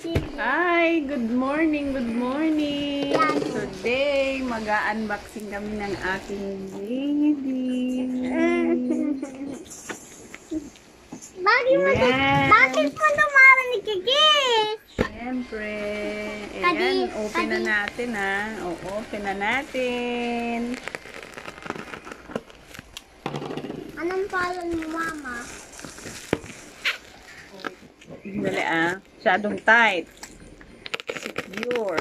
Hi, good morning, good morning. Today, mag-unboxing kami ng aking baby. Bakit mo naman nagkikis? Siyempre. Ayan, open na natin ha. Open na natin. Anong palon mo, Mama? Dali Masyadong tight. Secure.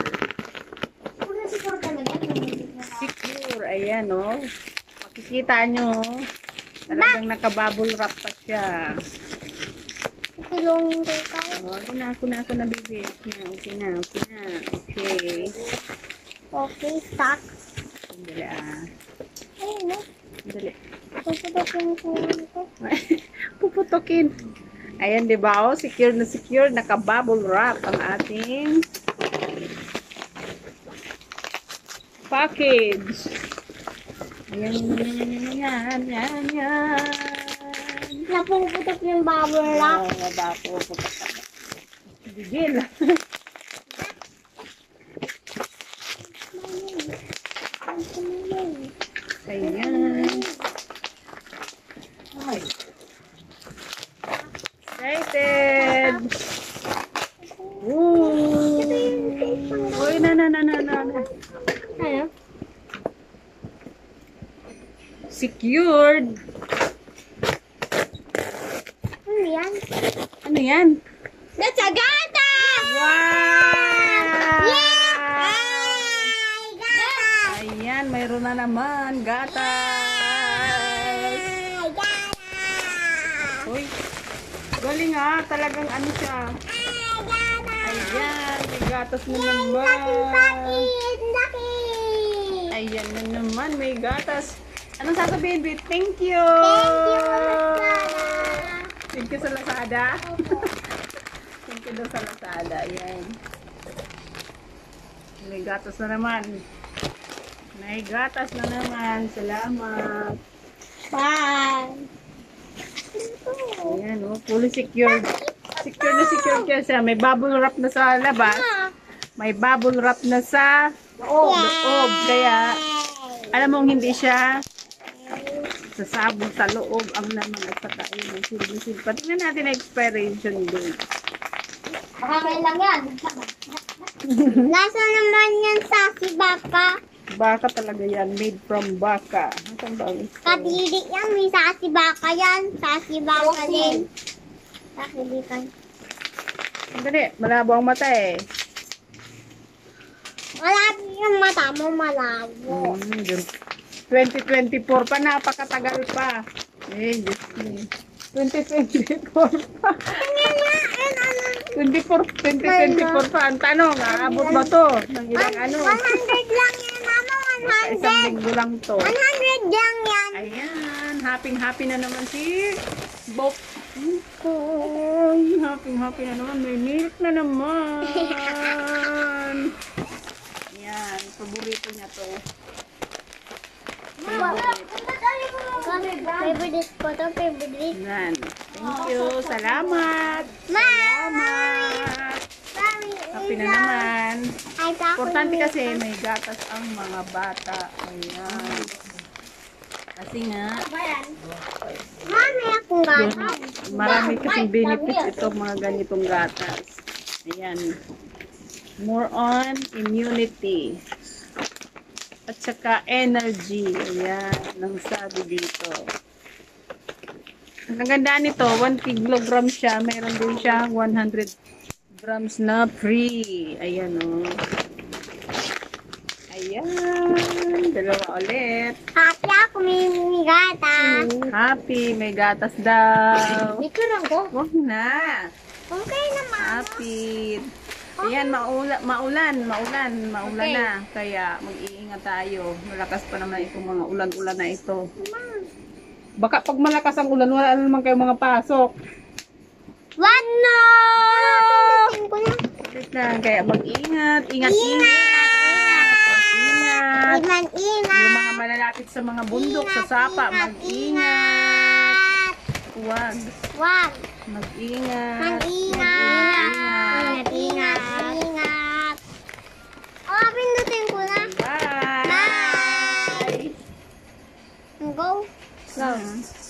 Secure. Ayan Makikita nyo. Talagang nakabubble wrap pa siya. Tulungin ko ikaw. Ako na, baby. Okay na. Okay. Okay, stuck. Dali Ayun, no? Dali. Puputokin ko ito. Puputokin. Ayan, di ba? Secure na secure. Naka-bubble wrap ang ating package. Ayan. Napuputok yung bubble wrap. Napuputok. Bigil. Ayan. Excited. Uy, na. Ano? Secured. Ano yan? Ano yan? That's a gata! Wow! Yeah! Gata! Ayan, mayroon na naman. Gatas. Gata! Uy, galing talagang ano siya. Ayan, may gatas na naman. Ayan na naman, may gatas. Anong sasabihin, Bit? Thank you! Thank you sa Lazada. Thank you daw sa Lazada. Ayan. May gatas na naman. Salamat. Bye! Ayan, fully secured. Secure na secure siya. May bubble wrap na sa labas. May bubble wrap na sa loob. Kaya, alam mong hindi siya sasabog sa loob ang laman at saka yun ang silbisil. Patingnan natin ang expiration date. Baka lang yan. Nasa naman yan sa si Baka. Baka talaga yan. Made from baka. Saan ba ang Kadiri yan. May sa si Baka yan. Sa si Baka din. Sakilikan. Dali, malabo ang mata eh. Malabo yung mata mo. Malabo. 2024 pa, napakatagal pa. Diyos me. 2024 pa. 2024 pa. Ang tanong, aabot ba to? Ng ilang 100 lang yan, Mama. Isang linggo lang to. 100 lang yan. Ayan, happy na naman si Bob. Happy na naman. May milk na naman. Ayan, paborito niya to. Favorite ko to, favorite. Ayan. Thank you. Salamat. Happy na naman. Importante kasi may gatas ang mga bata. Ayan. Kasi nga, Mami, akong gata. marami kasing benefits itong mga ganitong gatas. Ayan. More on immunity. At saka energy. Ayan. Ang sabi dito. Ang gandaan nito, 1 kilogram siya. Mayroon din siya 100 grams na free. Ayan Ayan. Dalawa ulit. Happy ako, may gata. Happy. May gatas daw. Dito lang ko. Wag na. Okay naman. Happy. Ayan, maulan na. Kaya mag-iingat tayo. Malakas pa naman itong mga ulan-ulan na ito. Baka pag malakas ang ulan, wala naman kayong mga pasok. What no? Wait lang, kaya mag-ingat. Ingat. Ingat. Yung mga malalapit sa mga bundok, sa sapa, mag-ingat. Huwag. Wag. Mag-ingat. Mag-ingat. Ingat. Go. Go.